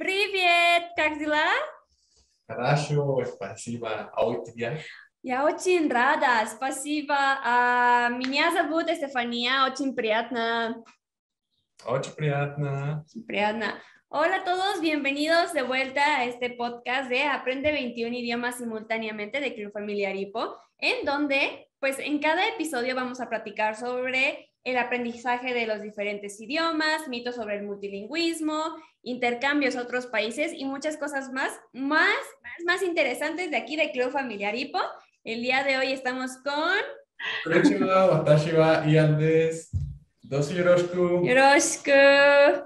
Привет, как дела? Хорошо, спасибо. А у тебя? Я очень рада, спасибо. Меня зовут Estefania, очень приятно. Очень приятно. Приятно. Hola a todos, bienvenidos de vuelta a este podcast de Aprende 21 idiomas simultáneamente de Club Familiar Hipo, en donde, pues en cada episodio vamos a platicar sobre el aprendizaje de los diferentes idiomas, mitos sobre el multilingüismo, intercambios a otros países y muchas cosas más interesantes de aquí de Club Familiar Hipo. El día de hoy estamos con Konnichiwa, watashi wa Ian desu. Dosu yoroshiku. Yoroshiku.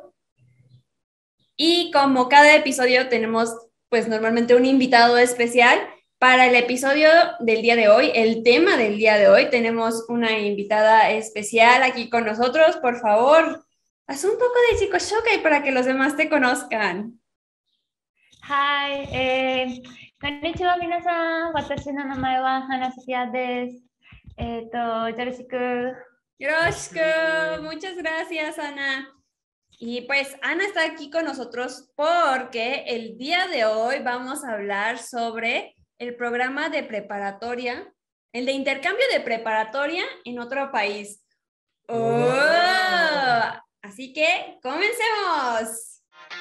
Y como cada episodio tenemos pues normalmente un invitado especial, para el episodio del día de hoy, el tema del día de hoy, tenemos una invitada especial aquí con nosotros. Por favor, haz un poco de Zikoshokai para que los demás te conozcan. Hi, こんにちは皆さん。私の名前は花咲です。よろしく。 Yoroshiku, muchas gracias, Ana. Y pues Ana está aquí con nosotros porque el día de hoy vamos a hablar sobre el programa de preparatoria, el de intercambio de preparatoria en otro país. ¡Oh! Así que comencemos.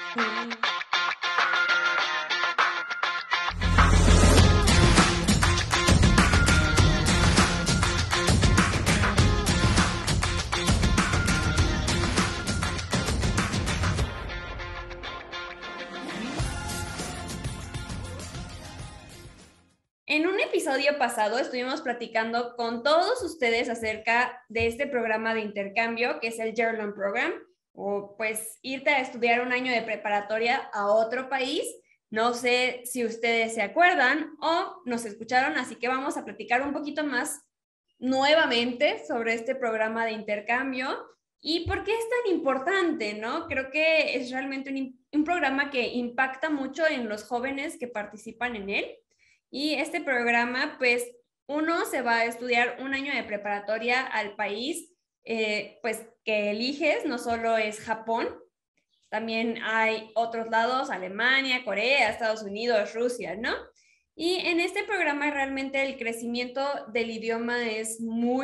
En un episodio pasado estuvimos platicando con todos ustedes acerca de este programa de intercambio que es el Yearling Program, o pues irte a estudiar un año de preparatoria a otro país. No sé si ustedes se acuerdan o nos escucharon, así que vamos a platicar un poquito más nuevamente sobre este programa de intercambio y por qué es tan importante, ¿no? Creo que es realmente un programa que impacta mucho en los jóvenes que participan en él. Y este programa, pues, uno se va a estudiar un año de preparatoria al país, pues, que eliges, no solo es Japón, también hay otros lados, Alemania, Corea, Estados Unidos, Rusia, ¿no? Y en este programa realmente el crecimiento del idioma es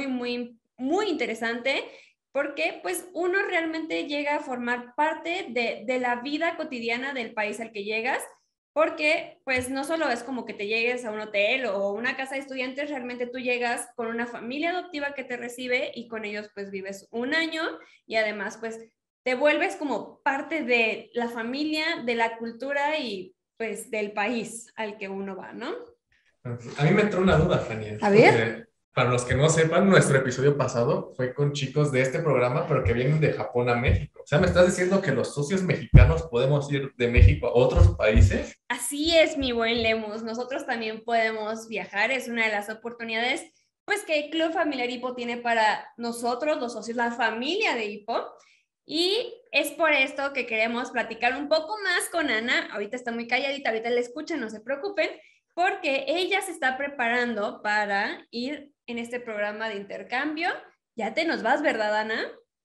muy interesante porque pues uno realmente llega a formar parte de la vida cotidiana del país al que llegas, porque pues no solo es como que te llegues a un hotel o una casa de estudiantes, realmente tú llegas con una familia adoptiva que te recibe y con ellos pues vives un año y además pues te vuelves como parte de la familia, de la cultura y pues del país al que uno va, ¿no? A mí me entró una duda, Fania. A ver. Porque para los que no sepan, nuestro episodio pasado fue con chicos de este programa, pero que vienen de Japón a México. O sea, ¿me estás diciendo que los socios mexicanos podemos ir de México a otros países? Así es, mi buen Lemus. Nosotros también podemos viajar. Es una de las oportunidades pues que el Club Familiar Hipo tiene para nosotros, los socios, la familia de Hipo. Y es por esto que queremos platicar un poco más con Ana. Ahorita está muy calladita, ahorita la escuchan, no se preocupen, porque ella se está preparando para ir en este programa de intercambio. Ya te nos vas, ¿verdad, Ana?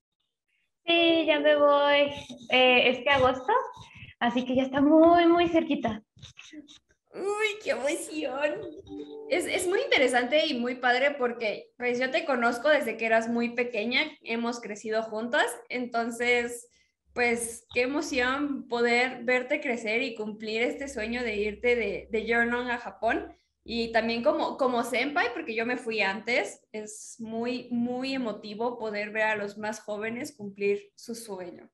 Sí, ya me voy este agosto, así que ya está muy cerquita. Uy, qué emoción. Es muy interesante y muy padre porque pues yo te conozco desde que eras muy pequeña, hemos crecido juntas, entonces pues qué emoción poder verte crecer y cumplir este sueño de irte de Yearling a Japón y también como senpai, porque yo me fui antes, es muy emotivo poder ver a los más jóvenes cumplir su sueño.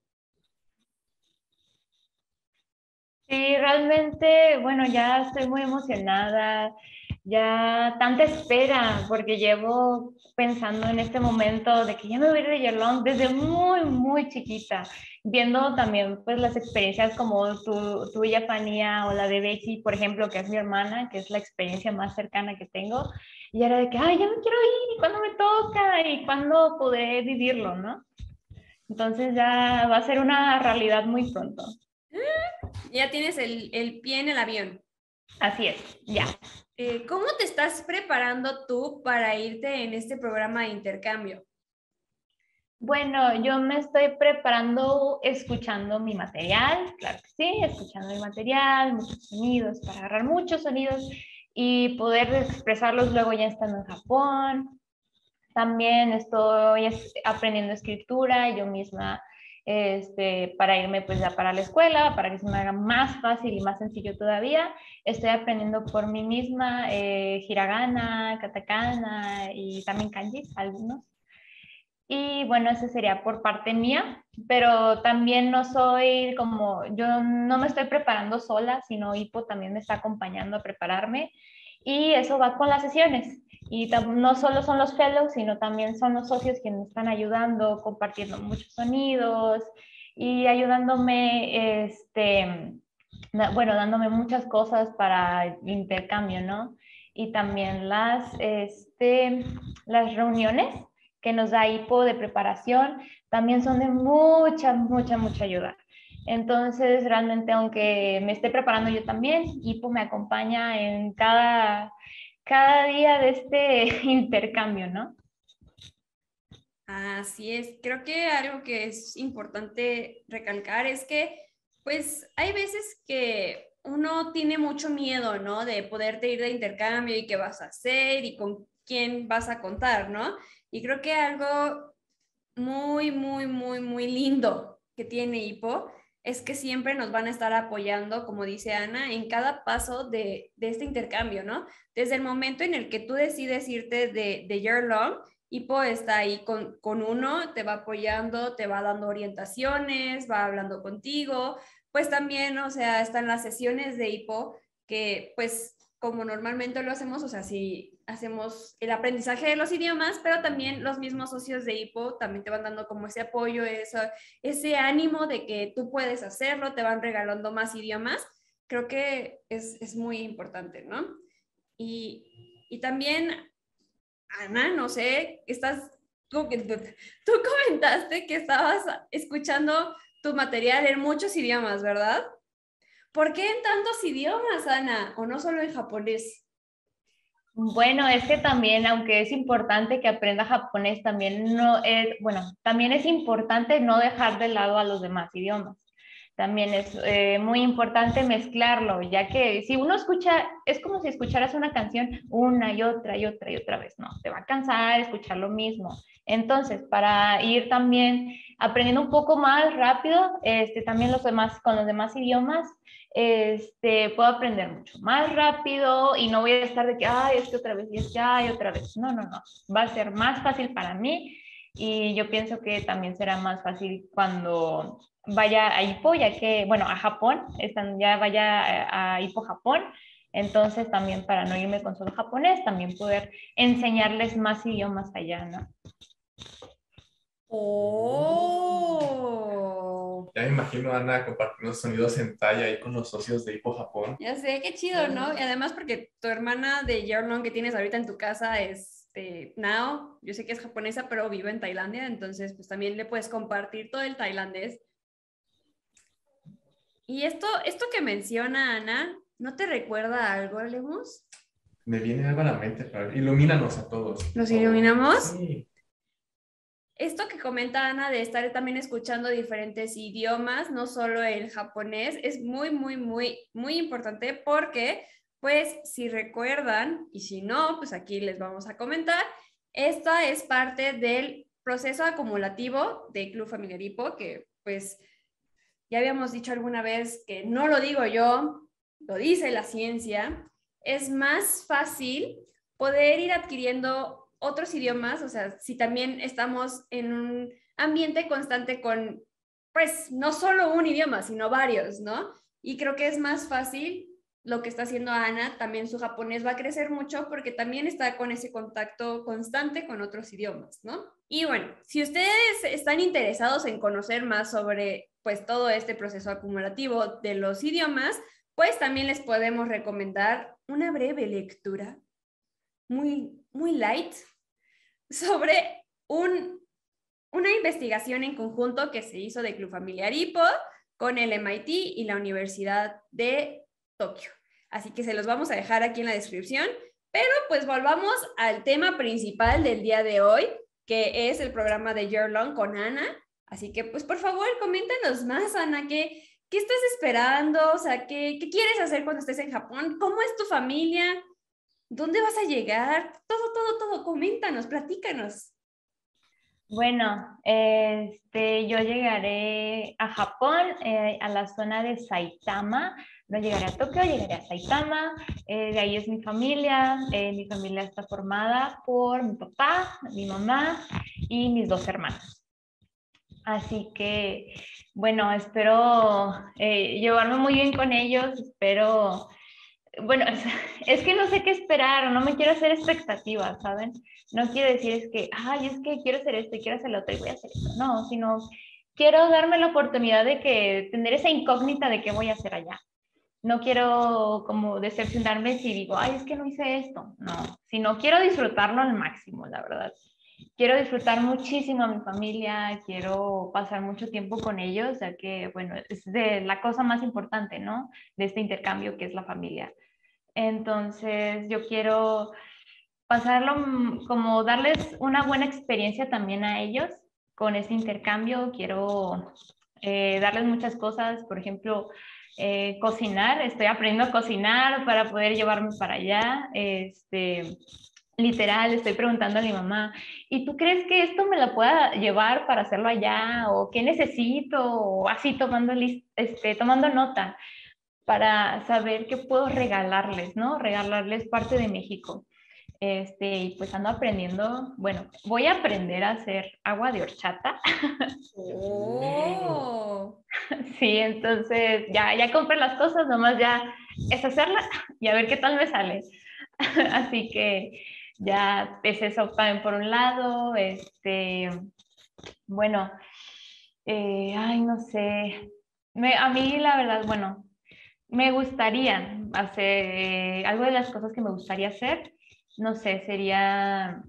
Sí, realmente, bueno, ya estoy muy emocionada, ya tanta espera, porque llevo pensando en este momento de que ya me voy a ir de Yearling desde muy chiquita, viendo también pues las experiencias como tuya, Fania, o la de Becky, por ejemplo, que es mi hermana, que es la experiencia más cercana que tengo, y era de que, ay, ya me quiero ir, ¿y cuándo me toca? ¿Y cuándo podré vivirlo, no? Entonces ya va a ser una realidad muy pronto. Ya tienes el pie en el avión. Así es, ya. ¿Cómo te estás preparando tú para irte en este programa de intercambio? Bueno, yo me estoy preparando escuchando mi material, claro que sí, escuchando mi material, muchos sonidos, para agarrar muchos sonidos y poder expresarlos luego ya estando en Japón. También estoy aprendiendo escritura yo misma, para irme pues ya para la escuela, para que se me haga más fácil y más sencillo todavía. Estoy aprendiendo por mí misma hiragana, katakana y también kanji, algunos. Y bueno, eso sería por parte mía, pero también no soy como, yo no me estoy preparando sola, sino Hippo también me está acompañando a prepararme y eso va con las sesiones. Y no solo son los fellows, sino también son los socios quienes me están ayudando, compartiendo muchos sonidos y ayudándome, bueno, dándome muchas cosas para el intercambio, ¿no? Y también las reuniones que nos da Hippo de preparación, también son de mucha, mucha, mucha ayuda. Entonces, realmente, aunque me esté preparando yo también, Hippo me acompaña en cada día de este intercambio, ¿no? Así es, creo que algo que es importante recalcar es que, pues, hay veces que uno tiene mucho miedo, ¿no? De poderte ir de intercambio y qué vas a hacer y con quién vas a contar, ¿no? Y creo que algo muy, muy, muy, muy lindo que tiene Hippo es que siempre nos van a estar apoyando, como dice Ana, en cada paso de este intercambio, ¿no? Desde el momento en el que tú decides irte de year long, Hippo está ahí con uno, te va apoyando, te va dando orientaciones, va hablando contigo, pues también, o sea, están las sesiones de Hippo que pues como normalmente lo hacemos, o sea, si hacemos el aprendizaje de los idiomas, pero también los mismos socios de Hippo también te van dando como ese apoyo, ese ánimo de que tú puedes hacerlo, te van regalando más idiomas. Creo que es muy importante, ¿no? Y también, Ana, no sé, tú comentaste que estabas escuchando tu material en muchos idiomas, ¿verdad? ¿Por qué en tantos idiomas, Ana? ¿O no solo en japonés? Bueno, es que también, aunque es importante que aprenda japonés, también no es, bueno, también es importante no dejar de lado a los demás idiomas. También es muy importante mezclarlo, ya que si uno escucha, es como si escucharas una canción una y otra y otra y otra vez, no, te va a cansar escuchar lo mismo. Entonces, para ir también aprendiendo un poco más rápido, también con los demás idiomas, puedo aprender mucho más rápido y no voy a estar de que, ay, es que otra vez, y es que, ay, otra vez. No, no, no. Va a ser más fácil para mí y yo pienso que también será más fácil cuando vaya a Hippo, ya que, bueno, a Japón, ya vaya a Hippo Japón. Entonces, también para no irme con solo japonés, también poder enseñarles más idiomas allá, ¿no? Oh. Ya me imagino a Ana compartiendo sonidos en talla ahí con los socios de Hippo Japón. Ya sé, qué chido, ¿no? Y además porque tu hermana de Yearlong que tienes ahorita en tu casa es Nao, yo sé que es japonesa, pero vive en Tailandia, entonces pues también le puedes compartir todo el tailandés. Y esto que menciona Ana, ¿no te recuerda a algo, Lemus? Me viene algo a la mente, pero ilumínanos a todos. ¿Nos iluminamos? Sí. Esto que comenta Ana de estar también escuchando diferentes idiomas, no solo el japonés, es muy, muy, muy, muy importante porque, pues, si recuerdan, y si no, pues aquí les vamos a comentar, esta es parte del proceso acumulativo de Club Familiar Hippo, que, pues, ya habíamos dicho alguna vez que no lo digo yo, lo dice la ciencia, es más fácil poder ir adquiriendo otros idiomas, o sea, si también estamos en un ambiente constante con, pues, no solo un idioma, sino varios, ¿no? Y creo que es más fácil lo que está haciendo Ana, también su japonés va a crecer mucho porque también está con ese contacto constante con otros idiomas, ¿no? Y bueno, si ustedes están interesados en conocer más sobre, pues, todo este proceso acumulativo de los idiomas, pues también les podemos recomendar una breve lectura muy, muy light sobre una investigación en conjunto que se hizo de Club Familiar Hippo con el MIT y la Universidad de Tokio. Así que se los vamos a dejar aquí en la descripción, pero pues volvamos al tema principal del día de hoy, que es el programa de Yearlong con Ana. Así que, pues, por favor, coméntanos más, Ana, ¿qué estás esperando? O sea, ¿qué quieres hacer cuando estés en Japón? ¿Cómo es tu familia? ¿Dónde vas a llegar? Todo. Coméntanos, platícanos. Bueno, yo llegaré a Japón, a la zona de Saitama. No llegaré a Tokio, llegaré a Saitama. De ahí es mi familia. Mi familia está formada por mi papá, mi mamá y mis 2 hermanos. Así que, bueno, espero llevarme muy bien con ellos. Espero, bueno, es que no sé qué esperar, no me quiero hacer expectativas, ¿saben? No quiero decir es que quiero hacer esto y quiero hacer lo otro y voy a hacer esto. No, sino quiero darme la oportunidad de tener esa incógnita de qué voy a hacer allá. No quiero como decepcionarme si digo, es que no hice esto. No, sino quiero disfrutarlo al máximo, la verdad. Quiero disfrutar muchísimo a mi familia, quiero pasar mucho tiempo con ellos, ya que, bueno, es de la cosa más importante, ¿no? De este intercambio que es la familia. Entonces, yo quiero pasarlo como darles una buena experiencia también a ellos con este intercambio. Quiero darles muchas cosas, por ejemplo, cocinar. Estoy aprendiendo a cocinar para poder llevarme para allá. Literal, estoy preguntando a mi mamá, ¿y tú crees que esto me lo pueda llevar para hacerlo allá? ¿O qué necesito? O así tomando nota para saber qué puedo regalarles, ¿no? Regalarles parte de México. Y pues ando aprendiendo, bueno, voy a aprender a hacer agua de horchata. ¡Oh! Sí, entonces ya compré las cosas, nomás ya es hacerla y a ver qué tal me sale. Así que ya es eso también por un lado. Bueno, no sé. A mí la verdad, bueno, me gustaría hacer, algo de las cosas que me gustaría hacer, no sé, sería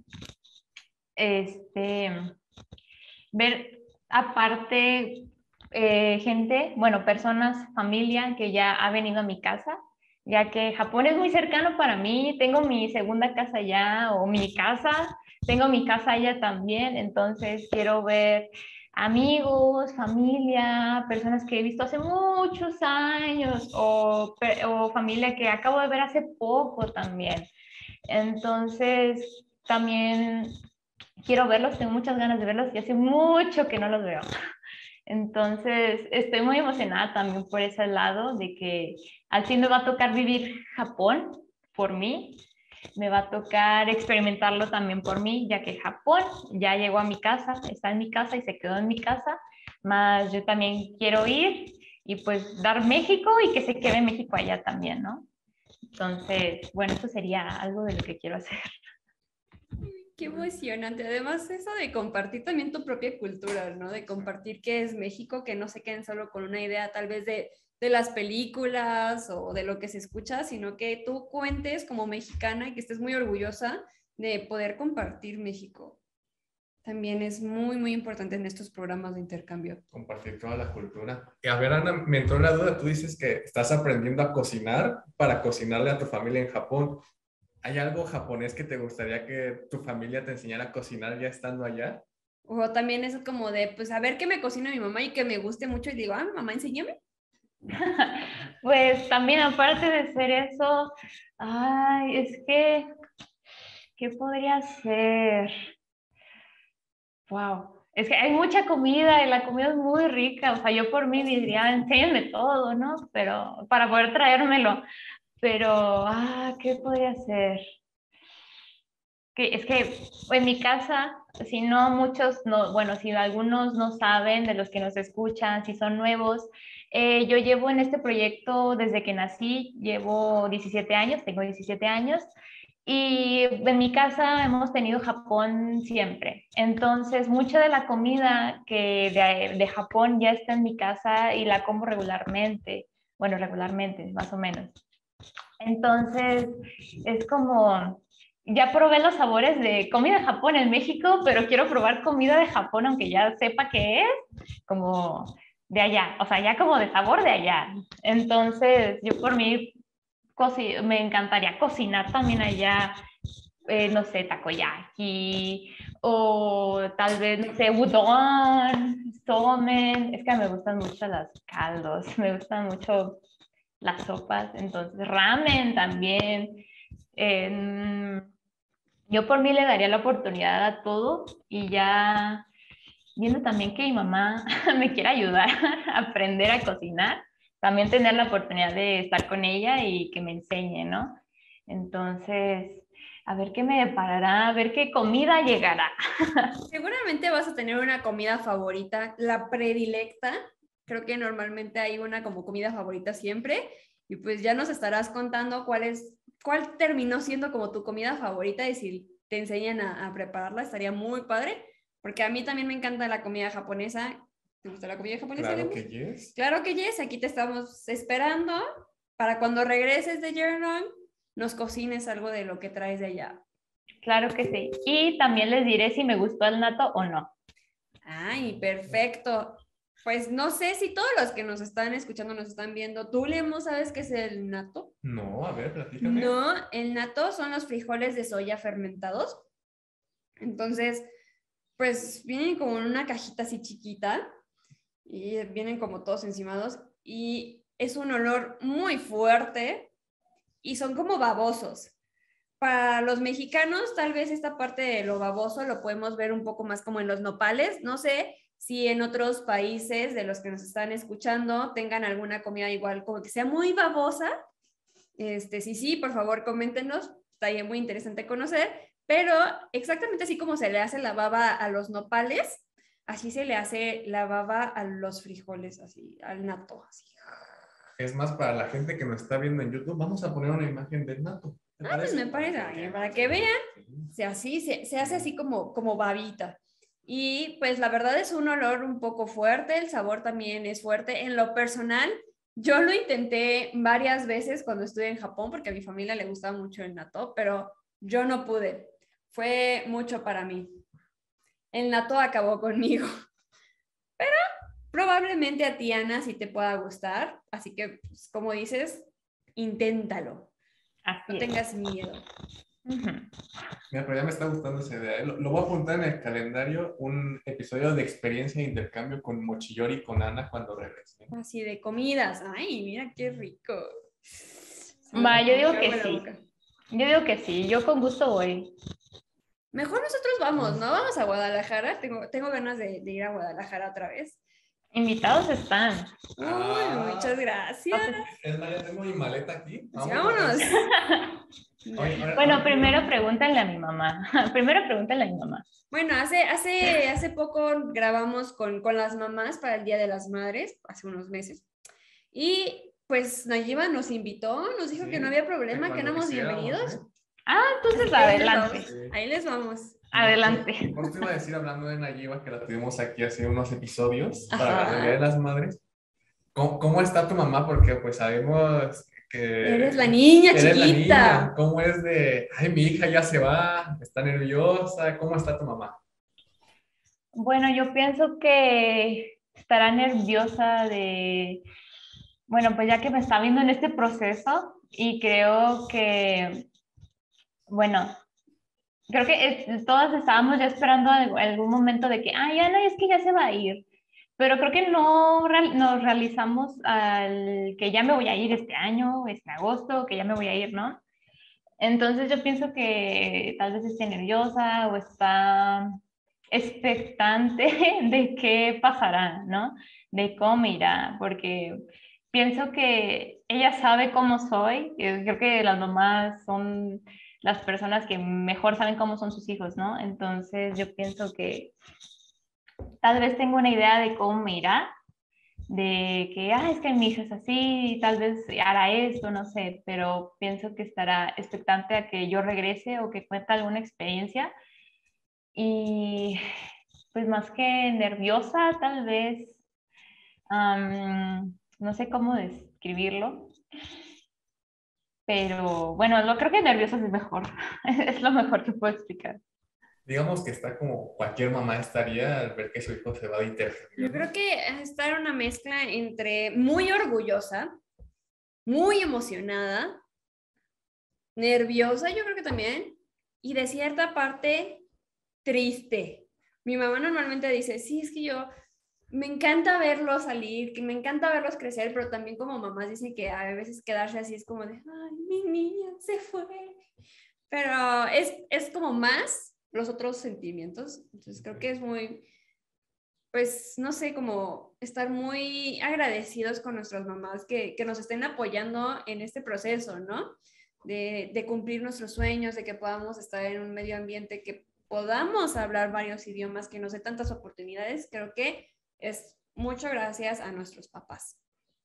ver aparte gente, bueno, personas, familia que ya ha venido a mi casa, ya que Japón es muy cercano para mí, tengo mi segunda casa allá o mi casa, tengo mi casa allá también, entonces quiero ver amigos, familia, personas que he visto hace muchos años o familia que acabo de ver hace poco también. Entonces, también quiero verlos, tengo muchas ganas de verlos y hace mucho que no los veo. Entonces, estoy muy emocionada también por ese lado de que al fin me va a tocar vivir Japón por mí, me va a tocar experimentarlo también por mí, ya que Japón ya llegó a mi casa, está en mi casa y se quedó en mi casa, más yo también quiero ir y pues dar México y que se quede México allá también, ¿no? Entonces, bueno, eso sería algo de lo que quiero hacer. Qué emocionante. Además, eso de compartir también tu propia cultura, ¿no? De compartir qué es México, que no se queden solo con una idea tal vez de las películas o de lo que se escucha, sino que tú cuentes como mexicana y que estés muy orgullosa de poder compartir México. También es muy importante en estos programas de intercambio. Compartir toda la cultura. Y a ver, Ana, me entró la duda. Tú dices que estás aprendiendo a cocinar para cocinarle a tu familia en Japón. ¿Hay algo japonés que te gustaría que tu familia te enseñara a cocinar ya estando allá? O también es como de, pues, a ver qué me cocina mi mamá y que me guste mucho y digo, mamá, enséñame. Pues también aparte de ser eso, es que, ¿qué podría ser? Wow, es que hay mucha comida y la comida es muy rica, o sea, yo por mí diría, enséñame todo, ¿no? Pero para poder traérmelo, pero, ¿qué podría ser? Es que en mi casa, si no muchos, no, bueno, si algunos no saben de los que nos escuchan, si son nuevos, yo llevo en este proyecto desde que nací, llevo 17 años, tengo 17 años, y en mi casa hemos tenido Japón siempre. Entonces, mucha de la comida de Japón ya está en mi casa y la como regularmente, bueno, regularmente, más o menos. Entonces, es como ya probé los sabores de comida de Japón en México, pero quiero probar comida de Japón, aunque ya sepa qué es, como de allá, o sea, ya como de sabor de allá. Entonces, yo por mí me encantaría cocinar también allá, no sé, takoyaki o tal vez, no sé, udon, somen. Es que me gustan mucho los caldos, me gustan mucho las sopas, entonces ramen también. Em, yo por mí le daría la oportunidad a todo y ya viendo también que mi mamá me quiere ayudar a aprender a cocinar, también tener la oportunidad de estar con ella y que me enseñe, ¿no? Entonces, a ver qué me deparará, a ver qué comida llegará. Seguramente vas a tener una comida favorita, la predilecta. Creo que normalmente hay una como comida favorita siempre. Y pues ya nos estarás contando cuál terminó siendo como tu comida favorita y si te enseñan a prepararla, estaría muy padre. Porque a mí también me encanta la comida japonesa. ¿Te gusta la comida japonesa, Claro Lemus? que yes. Claro que yes, aquí te estamos esperando para cuando regreses de Jerewan, nos cocines algo de lo que traes de allá. Claro que sí. Y también les diré si me gustó el natto o no. Ay, perfecto. Pues no sé si todos los que nos están escuchando, nos están viendo. ¿Tú, Lemos, sabes qué es el natto? No, a ver, platícame. No, el natto son los frijoles de soya fermentados. Entonces, pues vienen como en una cajita así chiquita y vienen como todos encimados y es un olor muy fuerte y son como babosos. Para los mexicanos, tal vez esta parte de lo baboso lo podemos ver un poco más como en los nopales. No sé si en otros países de los que nos están escuchando tengan alguna comida igual, como que sea muy babosa. Si sí, por favor, coméntenos. Estaría muy interesante conocer. Pero exactamente así como se le hace la baba a los nopales, así se le hace la baba a los frijoles, así, al natto, así. Es más, para la gente que nos está viendo en YouTube, vamos a poner una imagen del natto. Pues me parece bien, para que vean, se hace así como babita. Y pues la verdad es un olor un poco fuerte, el sabor también es fuerte. En lo personal, yo lo intenté varias veces cuando estuve en Japón, porque a mi familia le gustaba mucho el natto, pero yo no pude. Fue mucho para mí. El natto acabó conmigo. Pero probablemente a ti, Ana, sí te pueda gustar. Así que, pues, como dices, inténtalo. Así No es. tengas miedo. Mira, pero ya me está gustando esa idea. Lo voy a apuntar en el calendario, un episodio de experiencia de intercambio con Mochiyori y con Ana cuando regrese. Así de comidas. Ay, mira qué rico. Va, yo digo Me que agua la sí. boca. Yo digo que sí, yo con gusto voy. Mejor nosotros vamos, ¿no? Vamos a Guadalajara. Tengo ganas de ir a Guadalajara otra vez. Invitados están. Uy, muchas gracias. Es más, ya tengo mi maleta aquí. Así, vámonos. Bueno, primero pregúntale a mi mamá. Primero pregúntale a mi mamá. Bueno, hace poco grabamos con las mamás para el Día de las Madres, hace unos meses. Y pues Nayiba nos invitó, nos dijo que no había problema, que éramos bienvenidos. Ah, entonces Ahí les adelante. vamos. Ahí les vamos. Adelante. Por te iba a decir, hablando de Nayiba, que la tuvimos aquí hace unos episodios Ajá. para el Día de las Madres. ¿Cómo está tu mamá? Porque pues sabemos que... Eres la niña eres la chiquita. niña. ¿Cómo es de, ay, mi hija ya se va, está nerviosa? ¿Cómo está tu mamá? Bueno, yo pienso que estará nerviosa de, bueno, pues ya que me está viendo en este proceso y creo que, bueno, creo que todas estábamos ya esperando algún momento de que, ay, Ana, es que ya se va a ir. Pero creo que no nos realizamos al que ya me voy a ir este año, este agosto, que ya me voy a ir, ¿no? Entonces yo pienso que tal vez esté nerviosa o está expectante de qué pasará, ¿no? De cómo me irá, porque pienso que ella sabe cómo soy. Creo que las mamás son las personas que mejor saben cómo son sus hijos, ¿no? Entonces yo pienso que tal vez tengo una idea de cómo me irá, de que, es que mi hija es así, tal vez hará esto, no sé, pero pienso que estará expectante a que yo regrese o que cuente alguna experiencia. Y pues más que nerviosa, tal vez, no sé cómo describirlo, pero bueno, creo que nerviosa es mejor, es lo mejor que puedo explicar. Digamos que está como cualquier mamá estaría al ver que su hijo se va de intercambio. Yo creo que está en una mezcla entre muy orgullosa, muy emocionada, nerviosa, yo creo que también, y de cierta parte triste. Mi mamá normalmente dice, sí, es que yo me encanta verlos salir, que me encanta verlos crecer, pero también como mamás dicen que a veces quedarse así es como de, ay, mi niña se fue. Pero es como más los otros sentimientos. Entonces creo que es muy, pues, no sé, como estar muy agradecidos con nuestras mamás que nos estén apoyando en este proceso, ¿no? De cumplir nuestros sueños, de que podamos estar en un medio ambiente, que podamos hablar varios idiomas, que nos dé tantas oportunidades. Creo que es mucho gracias a nuestros papás.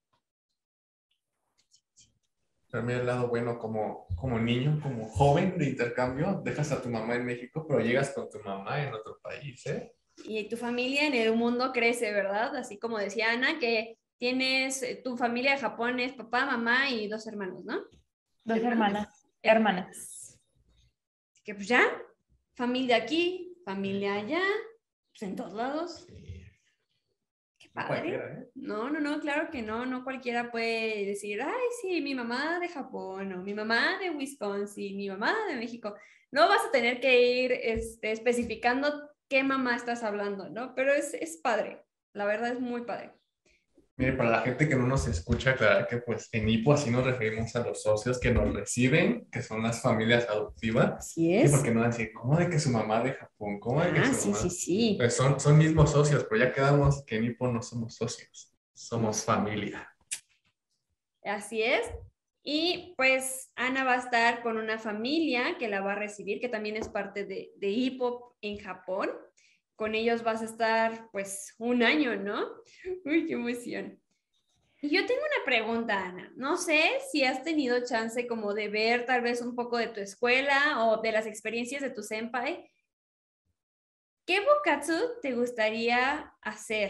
También el lado bueno como niño, como joven de intercambio, dejas a tu mamá en México, pero llegas con tu mamá en otro país, ¿eh? Y tu familia en el mundo crece, ¿verdad? Así como decía Ana, que tienes tu familia de Japón es papá, mamá y 2 hermanos, ¿no? Dos ¿Hermanas? hermanas. Así que pues ya, familia aquí, familia allá, pues en todos lados. Qué No padre. cualquiera, ¿eh? No, claro que no, no cualquiera puede decir, ay, sí, mi mamá de Japón, o mi mamá de Wisconsin, mi mamá de México. No vas a tener que ir especificando qué mamá estás hablando, ¿no? Pero es padre, la verdad es muy padre. Mire, para la gente que no nos escucha, aclarar que pues en IPO así nos referimos a los socios que nos reciben, que son las familias adoptivas. Así Sí, es. porque no van a decir, ¿cómo de que su mamá de Japón? ¿Cómo de que su Sí, mamá? sí, sí. Pues son mismos socios, pero ya quedamos que en IPO no somos socios, somos familia. Así es. Y pues Ana va a estar con una familia que la va a recibir, que también es parte de Hip-Hop en Japón. Con ellos vas a estar pues un año, ¿no? Uy, qué emoción. Y yo tengo una pregunta, Ana. No sé si has tenido chance como de ver tal vez un poco de tu escuela o de las experiencias de tu senpai. ¿Qué bukatsu te gustaría hacer?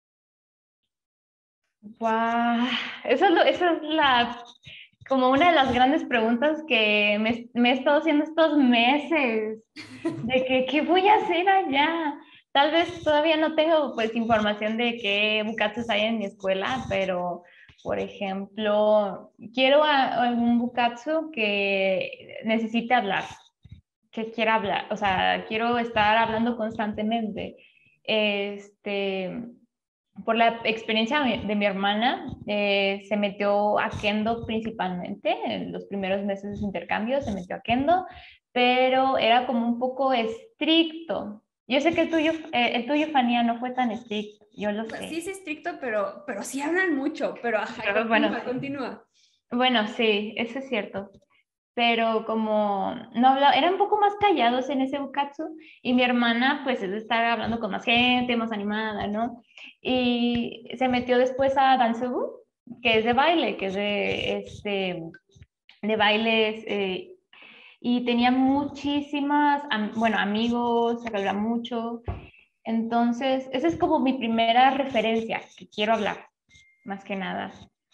Wow. Esa es como una de las grandes preguntas que me he estado haciendo estos meses, de que, ¿qué voy a hacer allá? Tal vez todavía no tengo pues información de qué bukatsus hay en mi escuela, pero por ejemplo, quiero algún bukatsu que necesite hablar, que quiera hablar, o sea, quiero estar hablando constantemente. Por la experiencia de mi hermana, se metió a Kendo principalmente, en los primeros meses de su intercambio se metió a Kendo, pero era como un poco estricto. Yo sé que el tuyo, Fania, no fue tan estricto, yo lo sé. Sí es estricto, pero sí hablan mucho, pero ajá, Pero bueno, continúa. bueno, sí, eso es cierto. Pero como no hablaba, eran un poco más callados en ese bukatsu y mi hermana pues es de estar hablando con más gente, más animada, ¿no? Y se metió después a Dansubu, que es de baile, que es de bailes, y tenía muchísimas, bueno, amigos, se habla mucho. Entonces, esa es como mi primera referencia, que quiero hablar, más que nada.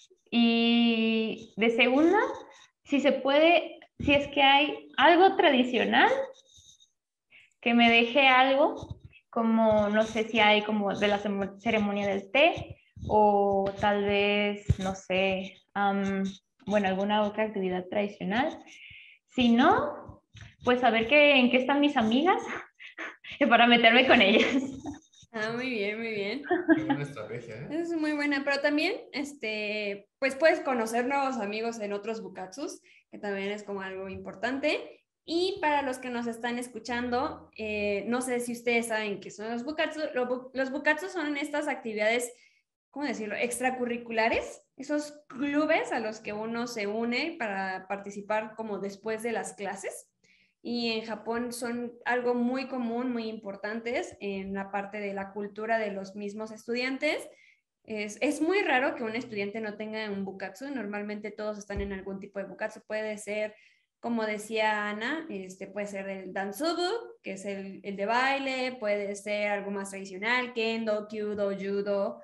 Y de segunda, si se puede, si es que hay algo tradicional que me deje algo, como no sé si hay como de la ceremonia del té o tal vez, no sé, bueno, alguna otra actividad tradicional. Si no, pues saber en qué están mis amigas para meterme con ellas. Ah, muy bien, muy bien. Qué buena estrategia, ¿eh? Es muy buena, pero también, pues puedes conocer nuevos amigos en otros bukatsus, que también es como algo importante. Y para los que nos están escuchando, no sé si ustedes saben qué son los bukatsu. Los bukatsu son estas actividades, ¿cómo decirlo?, extracurriculares, esos clubes a los que uno se une para participar como después de las clases. Y en Japón son algo muy común, muy importantes en la parte de la cultura de los mismos estudiantes. Es muy raro que un estudiante no tenga un bukatsu, normalmente todos están en algún tipo de bukatsu, puede ser, como decía Ana, puede ser el dansubu, que es el de baile, puede ser algo más tradicional, kendo, kyudo, judo,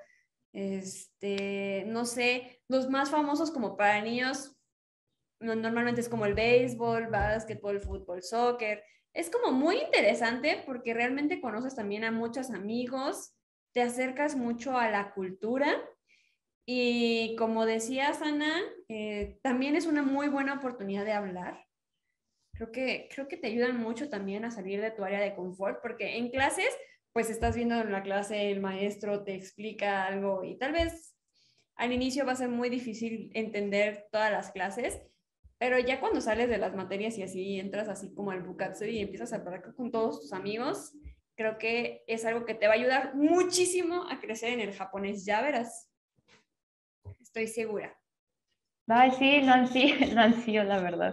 no sé, los más famosos como para niños normalmente es como el béisbol, básquetbol, fútbol, soccer. Es como muy interesante porque realmente conoces también a muchos amigos, te acercas mucho a la cultura y como decías, Ana, también es una muy buena oportunidad de hablar. Creo que te ayudan mucho también a salir de tu área de confort, porque en clases, pues estás viendo en la clase, el maestro te explica algo y tal vez al inicio va a ser muy difícil entender todas las clases, pero ya cuando sales de las materias y así entras así como al Bukatsu y empiezas a hablar con todos tus amigos, creo que es algo que te va a ayudar muchísimo a crecer en el japonés, ya verás. Estoy segura. Ay, sí, lo ansío, la verdad.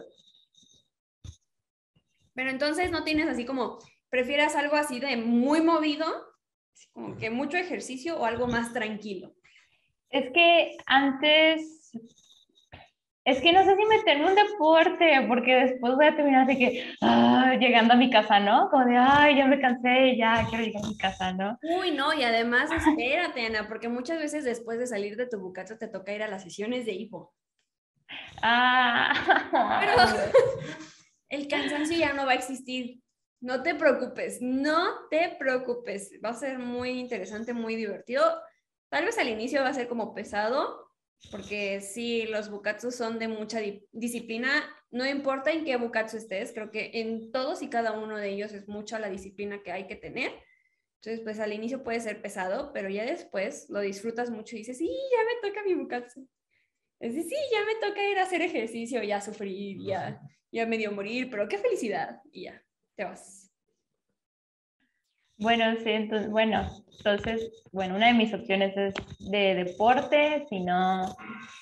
Pero entonces no tienes así como, prefieras algo así de muy movido, así como que mucho ejercicio o algo más tranquilo. Es que antes, es que no sé si meterme en un deporte, porque después voy a terminar de que, llegando a mi casa, ¿no? Como de, ay, ya me cansé, ya quiero llegar a mi casa, ¿no? Uy, no, y además espérate, Ana, porque muchas veces después de salir de tu bucato te toca ir a las sesiones de hipo. Pero Ah, el cansancio ya no va a existir. No te preocupes, no te preocupes. Va a ser muy interesante, muy divertido. Tal vez al inicio va a ser como pesado, porque sí, los bukatsus son de mucha disciplina. No importa en qué bukatsu estés, creo que en todos y cada uno de ellos es mucha la disciplina que hay que tener. Entonces, pues al inicio puede ser pesado, pero ya después lo disfrutas mucho y dices, sí, ya me toca mi bukatsu. Es decir, sí, ya me toca ir a hacer ejercicio, ya sufrir, ya medio morir, pero qué felicidad. Y ya, te vas. bueno, sí, entonces, bueno, una de mis opciones es de deporte, si no,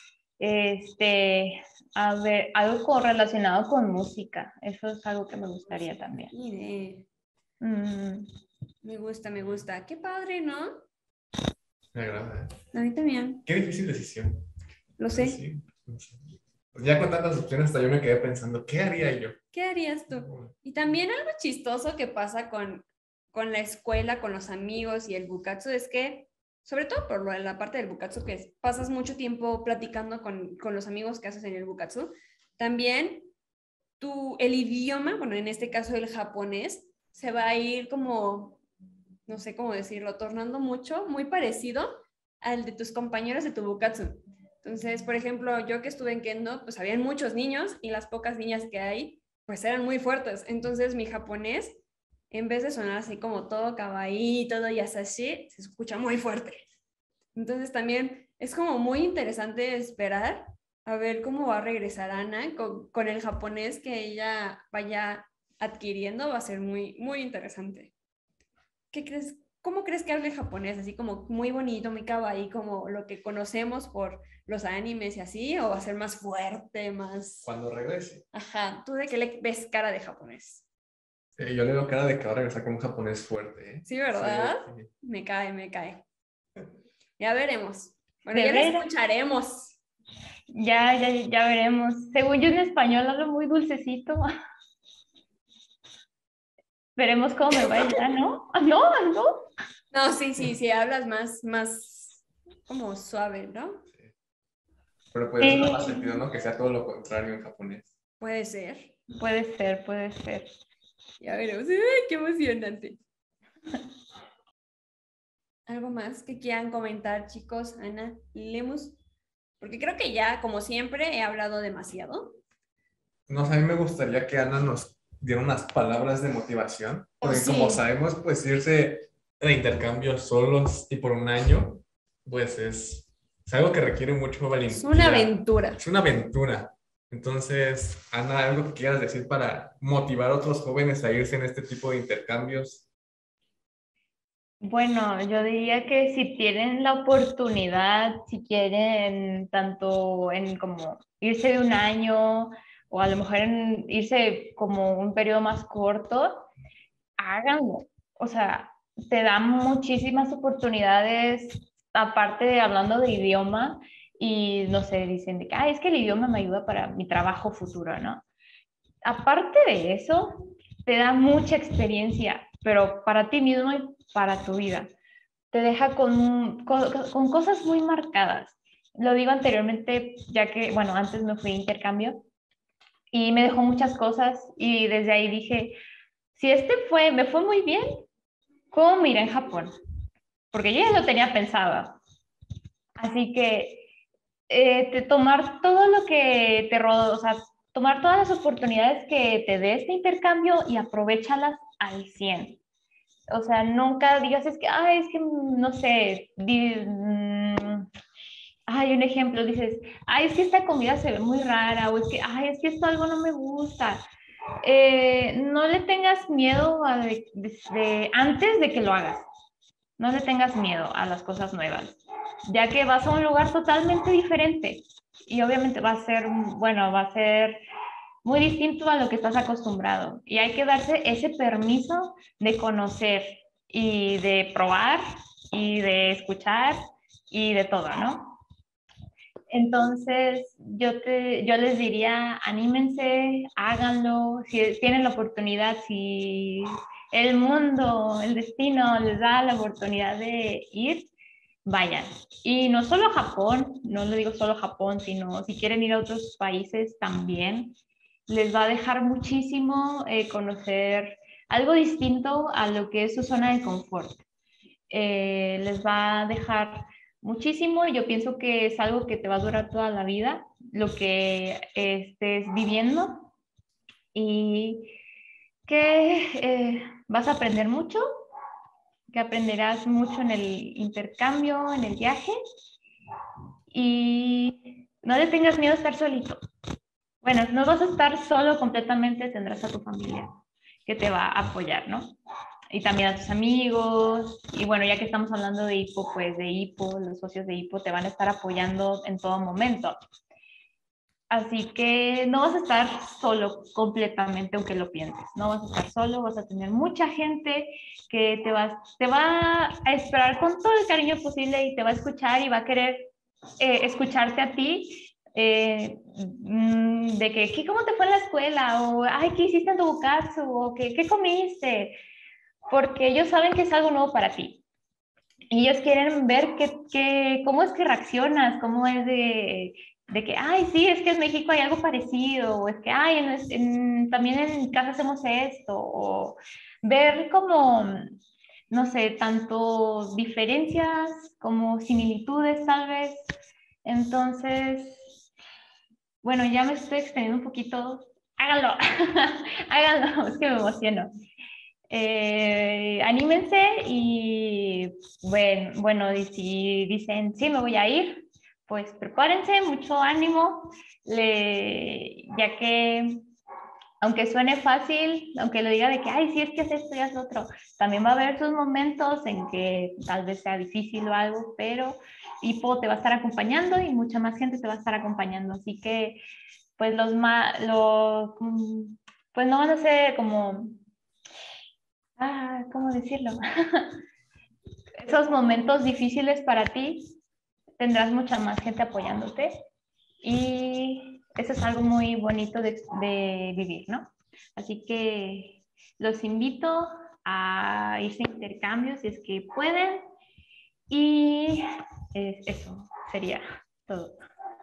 a ver, relacionado con música. Eso es algo que me gustaría también. Mire, Mm, me gusta, me gusta. Qué padre, ¿no? Me agrada. A mí también, Qué difícil decisión. lo Pero sé. sí. Pues ya con tantas opciones, hasta yo me quedé pensando, ¿qué haría yo? ¿Qué harías tú? Y también algo chistoso que pasa con la escuela, con los amigos y el bukatsu es que, sobre todo por la parte del bukatsu, que pasas mucho tiempo platicando con los amigos que haces en el bukatsu, también el idioma, bueno, en este caso el japonés, se va a ir como, no sé cómo decirlo, tornando mucho, muy parecido al de tus compañeros de tu bukatsu. Entonces, por ejemplo, yo que estuve en Kendo, pues habían muchos niños y las pocas niñas que hay, pues eran muy fuertes. Entonces, mi japonés, en vez de sonar así como todo kawaii, todo yasashi, se escucha muy fuerte. Entonces, también es como muy interesante esperar a ver cómo va a regresar Ana con el japonés que ella vaya adquiriendo. Va a ser muy, muy interesante. ¿Qué crees? ¿Cómo crees que hable japonés? ¿Así como muy bonito, muy kawaii, como lo que conocemos por los animes y así? ¿O va a ser más fuerte, más...? Cuando regrese. Ajá, ¿tú de qué le ves cara de japonés? Yo le veo cara de que va a regresar con un japonés fuerte, ¿eh? Sí, ¿verdad? Sí. Me cae, me cae. Ya veremos. Bueno, de ya lo veras, escucharemos. ya veremos. Según yo en español hablo muy dulcecito. Veremos cómo me va ya, ¿no? ¿No? No, sí, hablas más como suave, ¿no? Sí. Pero puede ser más sentido, ¿no? Que sea todo lo contrario en japonés. Puede ser. Puede ser. Ya veremos. ¡Ay, qué emocionante! ¿Algo más que quieran comentar, chicos? Ana, Lemus. Porque creo que ya, como siempre, he hablado demasiado. No sé, a mí me gustaría que Ana nos diera unas palabras de motivación, Oh, porque como sí. sabemos, pues irse de intercambio solos y por un año, pues es algo que requiere mucho Es una valentía. aventura. Es una aventura. Entonces, Ana, ¿algo que quieras decir para motivar a otros jóvenes a irse en este tipo de intercambios? Bueno, yo diría que si tienen la oportunidad, si quieren tanto en como irse de un año o a lo mejor en irse como un periodo más corto, háganlo. O sea, te dan muchísimas oportunidades, aparte de hablando de idioma, y no sé, dicen de que, es que el idioma me ayuda para mi trabajo futuro, ¿no? Aparte de eso, te da mucha experiencia, pero para ti mismo y para tu vida. Te deja con cosas muy marcadas. Lo digo anteriormente, ya que, bueno, antes me fui a intercambio y me dejó muchas cosas y desde ahí dije, si me fue muy bien, ¿cómo me iré en Japón? Porque yo ya lo tenía pensado. Así que tomar todo lo que te rodea, o sea, tomar todas las oportunidades que te dé este intercambio y aprovéchalas al 100. O sea, nunca digas, es que, ay, es que, no sé, hay un ejemplo, dices, ay, es que esta comida se ve muy rara, o es que, ay, es que esto algo no me gusta. No le tengas miedo antes de que lo hagas. No le tengas miedo a las cosas nuevas, ya que vas a un lugar totalmente diferente y obviamente va a ser, bueno, va a ser muy distinto a lo que estás acostumbrado. Y hay que darse ese permiso de conocer y de probar y de escuchar y de todo, ¿no? Entonces, yo les diría, anímense, háganlo, si tienen la oportunidad, si el mundo, el destino les da la oportunidad de ir, vayan. Y no solo a Japón, no lo digo solo a Japón, sino si quieren ir a otros países también, les va a dejar muchísimo conocer algo distinto a lo que es su zona de confort. Les va a dejar muchísimo y yo pienso que es algo que te va a durar toda la vida, lo que estés viviendo y que vas a aprender mucho, que aprenderás mucho en el intercambio, en el viaje y no le tengas miedo a estar solito. Bueno, no vas a estar solo completamente, tendrás a tu familia que te va a apoyar, ¿no? Y también a tus amigos. Y bueno, ya que estamos hablando de Hippo, pues de Hippo, los socios de Hippo te van a estar apoyando en todo momento. Así que no vas a estar solo completamente, aunque lo pienses. No vas a estar solo, vas a tener mucha gente que te va a esperar con todo el cariño posible y te va a escuchar y va a querer escucharte a ti. De que, ¿cómo te fue en la escuela? O, ay, ¿qué hiciste en tu bucazo? O, ¿qué comiste? Porque ellos saben que es algo nuevo para ti. Y ellos quieren ver cómo es que reaccionas, cómo es de que, ay, sí, es que en México hay algo parecido, o es que, ay, también en casa hacemos esto, o ver como, no sé, tanto diferencias como similitudes tal vez. Entonces, bueno, ya me estoy extendiendo un poquito. Háganlo, háganlo, es que me emociono. Anímense y bueno, y si dicen, sí, me voy a ir, pues prepárense, mucho ánimo, ya que aunque suene fácil, aunque lo diga de que, ay, sí, es que es esto y es lo otro, también va a haber sus momentos en que tal vez sea difícil o algo, pero Hippo te va a estar acompañando y mucha más gente te va a estar acompañando, así que pues pues no van a ser como, ¿cómo decirlo? Esos momentos difíciles para ti, tendrás mucha más gente apoyándote y eso es algo muy bonito de vivir, ¿no? Así que los invito a irse a intercambios si es que pueden y eso sería todo.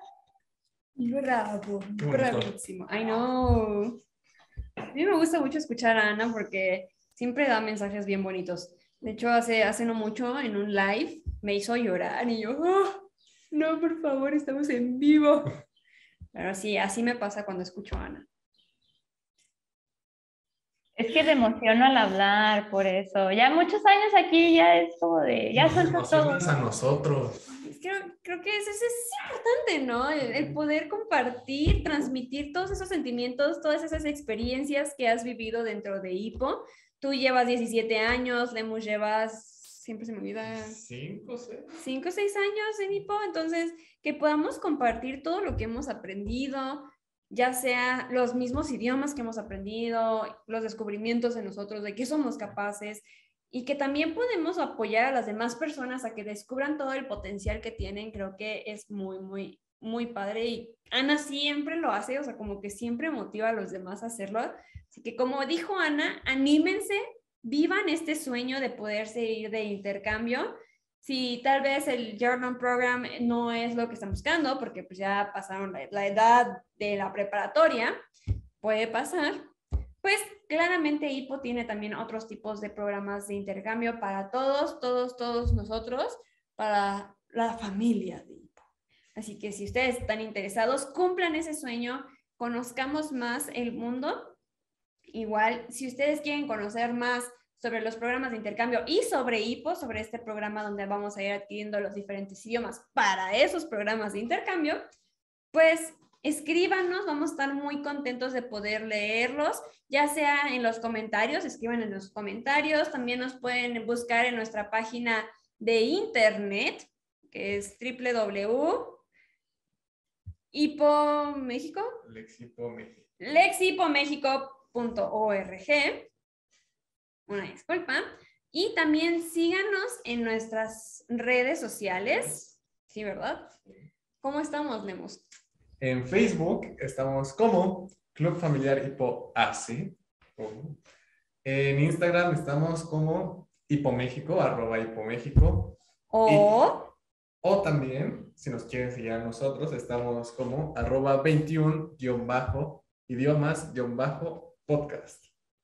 Bravo, bravísimo. Ay, no. A mí me gusta mucho escuchar a Ana porque siempre da mensajes bien bonitos. De hecho, hace no mucho en un live me hizo llorar y yo, "Oh, no, por favor, estamos en vivo". Pero sí, así me pasa cuando escucho a Ana. Es que me emociono al hablar, por eso. Ya muchos años aquí ya es como de, ya suelto todo. A nosotros. Creo que eso es importante, ¿no? El poder compartir, transmitir todos esos sentimientos, todas esas experiencias que has vivido dentro de Hippo. Tú llevas 17 años, Lemus llevas, siempre se me olvida, 5 o 6 años en Hippo. Entonces, que podamos compartir todo lo que hemos aprendido, ya sea los mismos idiomas que hemos aprendido, los descubrimientos de nosotros, de qué somos capaces, y que también podemos apoyar a las demás personas a que descubran todo el potencial que tienen. Creo que es muy, muy, muy padre y Ana siempre lo hace, o sea, como que siempre motiva a los demás a hacerlo. Así que como dijo Ana, anímense, vivan este sueño de poderse ir de intercambio. Si tal vez el Journal Program no es lo que están buscando, porque pues ya pasaron la edad de la preparatoria, puede pasar, pues claramente Hippo tiene también otros tipos de programas de intercambio para todos nosotros, para la familia de Hippo. Así que si ustedes están interesados, cumplan ese sueño, conozcamos más el mundo. Igual, si ustedes quieren conocer más sobre los programas de intercambio y sobre HIPO, sobre este programa donde vamos a ir adquiriendo los diferentes idiomas para esos programas de intercambio, pues escríbanos, vamos a estar muy contentos de poder leerlos, ya sea en los comentarios, escriban en los comentarios, también nos pueden buscar en nuestra página de internet, que es www.hipomexico. lexipomexico.org. Una disculpa. Y también síganos en nuestras redes sociales. Sí, ¿verdad? ¿Cómo estamos, Lemus? En Facebook estamos como Club Familiar Hipo AC. En Instagram estamos como Hipoméxico, @Hipoméxico. O también, si nos quieren seguir a nosotros, estamos como @21-idiomas-podcast.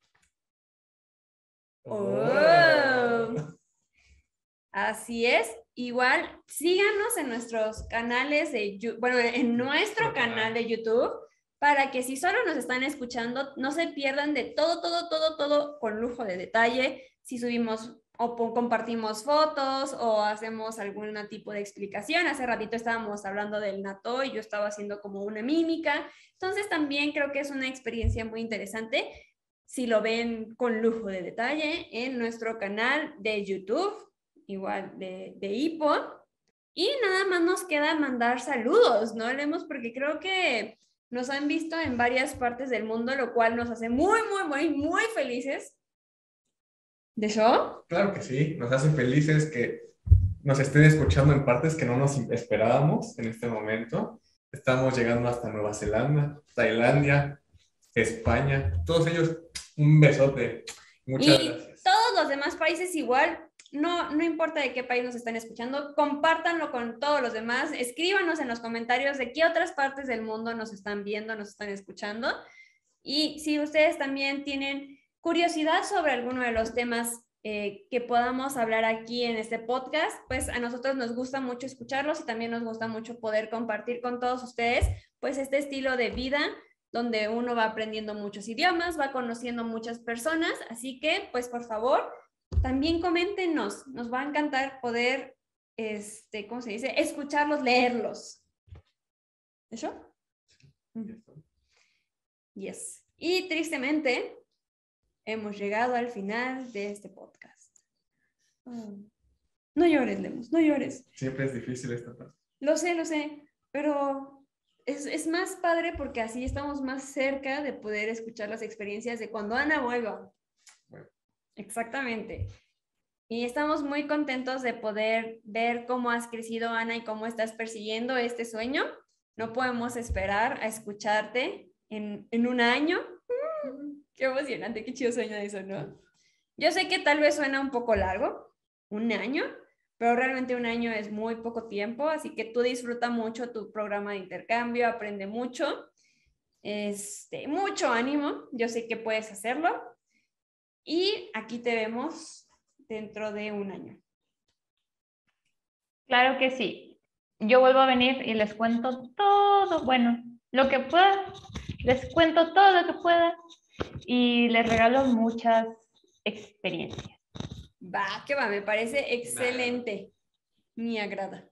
Así es. Igual, síganos en nuestros canales de YouTube, bueno, en nuestro canal de YouTube, para que si solo nos están escuchando, no se pierdan de todo con lujo de detalle. Si subimos o compartimos fotos o hacemos algún tipo de explicación. Hace ratito estábamos hablando del natto y yo estaba haciendo como una mímica. Entonces también creo que es una experiencia muy interesante si lo ven con lujo de detalle en nuestro canal de YouTube, igual de Hipo. Y nada más nos queda mandar saludos, ¿no, Lemos? Porque creo que nos han visto en varias partes del mundo, lo cual nos hace muy felices. ¿De show? Claro que sí, nos hace felices que nos estén escuchando en partes que no nos esperábamos en este momento. Estamos llegando hasta Nueva Zelanda, Tailandia, España, todos ellos, un besote. Muchas gracias. Todos los demás países igual, no importa de qué país nos están escuchando, compártanlo con todos los demás, escríbanos en los comentarios de qué otras partes del mundo nos están viendo, nos están escuchando. Y si ustedes también tienen curiosidad sobre alguno de los temas que podamos hablar aquí en este podcast, pues a nosotros nos gusta mucho escucharlos y también nos gusta mucho poder compartir con todos ustedes pues este estilo de vida donde uno va aprendiendo muchos idiomas, va conociendo muchas personas, así que pues por favor también coméntenos, nos va a encantar poder, ¿cómo se dice? Escucharlos, leerlos. ¿Eso? Yes. Y tristemente hemos llegado al final de este podcast. No llores, Lemus, no llores. Siempre es difícil esta parte. Lo sé, pero es más padre porque así estamos más cerca de poder escuchar las experiencias de cuando Ana vuelva. Bueno. Exactamente. Y estamos muy contentos de poder ver cómo has crecido, Ana, y cómo estás persiguiendo este sueño. No podemos esperar a escucharte en un año. Qué emocionante, qué chido sueño eso, ¿no? Yo sé que tal vez suena un poco largo, un año, pero realmente un año es muy poco tiempo, así que tú disfruta mucho tu programa de intercambio, aprende mucho, mucho ánimo, yo sé que puedes hacerlo y aquí te vemos dentro de un año. Claro que sí, yo vuelvo a venir y les cuento todo, bueno, lo que pueda, les cuento todo lo que pueda y les regalo muchas experiencias. Va, que va, me parece excelente. Me agrada.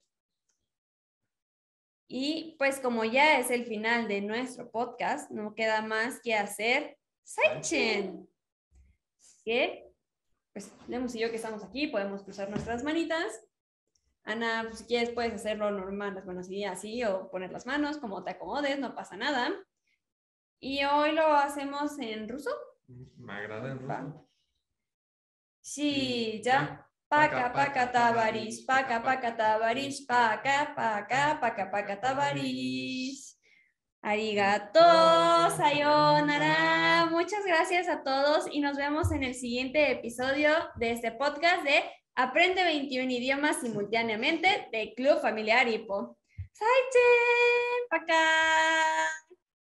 Y pues como ya es el final de nuestro podcast, no queda más que hacer Saichen. Que, pues, Lemus y yo que estamos aquí, podemos cruzar nuestras manitas. Ana, pues, si quieres puedes hacerlo normal, las manos así, o poner las manos como te acomodes, no pasa nada. Y hoy lo hacemos en ruso. Me agrada en ruso. Sí, ya. Paca, paca, tabarish, paca, paca, tabarish, paca, paca, paca, paca, tabarish. Arigato, sayonara. Muchas gracias a todos y nos vemos en el siguiente episodio de este podcast de Aprende 21 idiomas simultáneamente de Club Familiar Hipo. Saichen, paca.